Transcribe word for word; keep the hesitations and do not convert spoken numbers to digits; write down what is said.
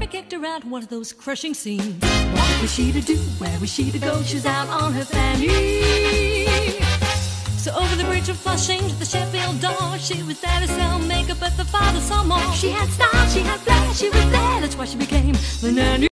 Murphy kicked her out one of those crushing scenes. What was she to do? Where was she to go? She's out on her fanny. So over the bridge of Flushing to the Sheffield door, she was there to sell makeup, but the father saw more. She had style, she had flair, she was there, that's why she became the nanny.